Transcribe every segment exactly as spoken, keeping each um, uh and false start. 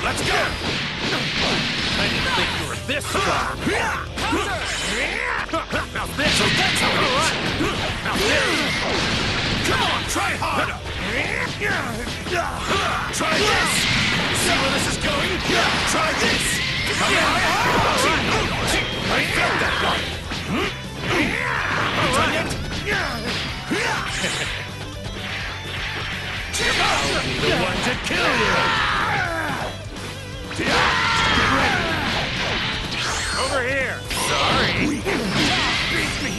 Let's go! I didn't think you were this strong. Now this, so that's how it is. Now this. Come on, try harder. Try this. See where this is going? Try this. Come on. I felt that one. You done yet? I'll be the one to kill you. Get ready. Over here. Sorry. Beat me.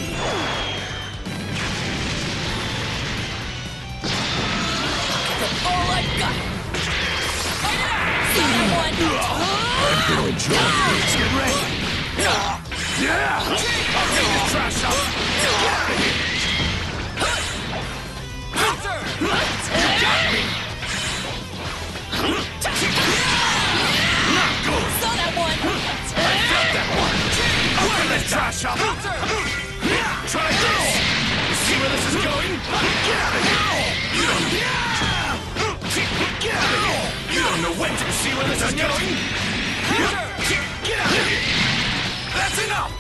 That's all I've got. Someone. I'm gonna enjoy this. Get ready. Yeah. I'll get this trash out. Get out of here. You got me. Not good. Saw that one. I felt that one. I'll get this trash out. Try this. You see where this is going? Get out of here. You don't. Get out of here. You don't know when to see where this is going. Get out of here. That's enough.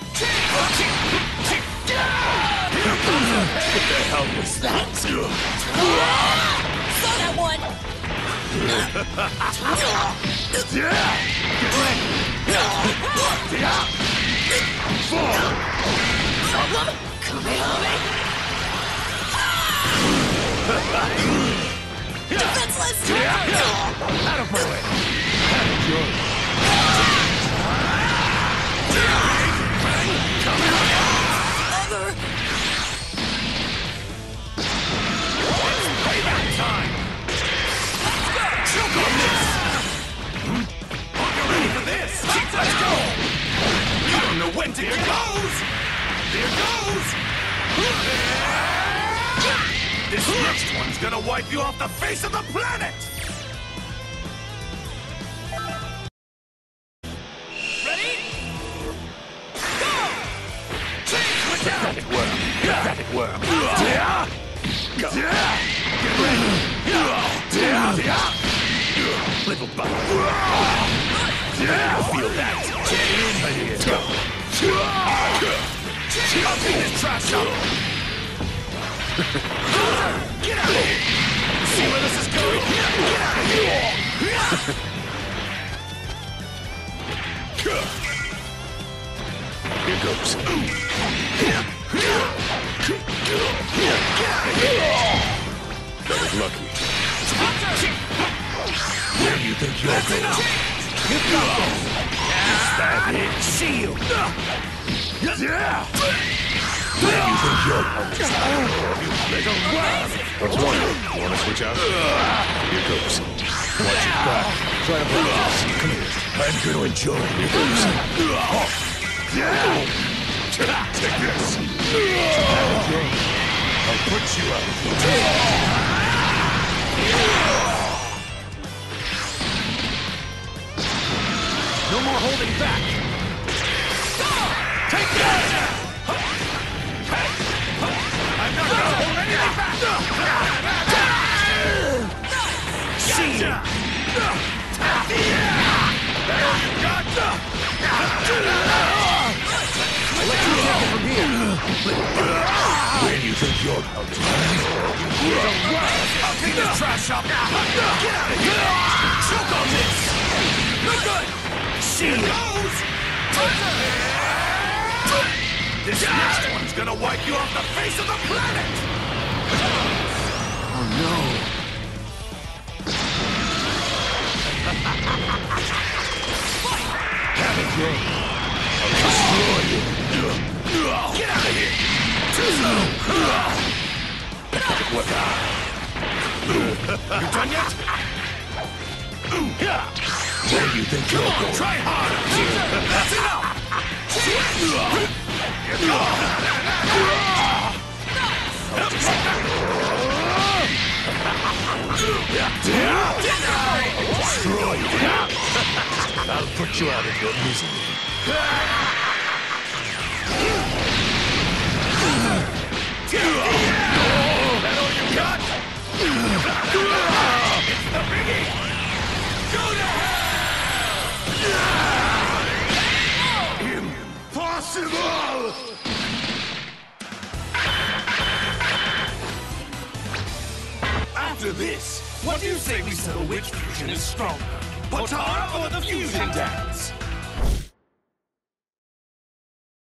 What the hell was that? Saw that one. Yeah. Get ready. Yeah. Fall. Problem? Kamehameha. Defenseless. Out of my way. Enjoy. Other. Payback time. Choke on this. Are you ready for this? Let's go. You don't know when to. Here goes. Here goes. This next one's gonna wipe you off the face of the planet. Ready? Go! Pathetic worm. Pathetic worm. Yeah. Go. Yeah. Get ready. Yeah. Yeah. Little bug. Yeah. Feel that. Let's go. I'll take this trash out. Get out of here. See where this is going? Get out of here. Here goes. Get out of here. That was lucky. Where do you think you're going? You got this. Is that it? See you. Yeah. Where do you think you're going? You little worm. What's wrong? You want to switch out? Here goes. Watch your back. Try to block this. Come here. I'm going to enjoy it. Here goes. Yeah. Take this. I'll put you out. No more holding back. Take that! I'm not gonna hold anything back! See ya! That all you got? I'll let you take it from here. Where do you think you're going? I'll take this trash up! Get out of here! Choke on this! No good! See goes! This next one's gonna wipe you off the face of the planet! Oh no! Have it your I'll destroy you! Get out of here! Too slow! What? You done yet? Where do you think you're going? Try harder! That's enough! Destroy you! I'll put you out of your misery. That all you got? It's the biggie! Go to hell! Impossible! After this, what do you say we settle which fusion is stronger? Potara or the fusion dance?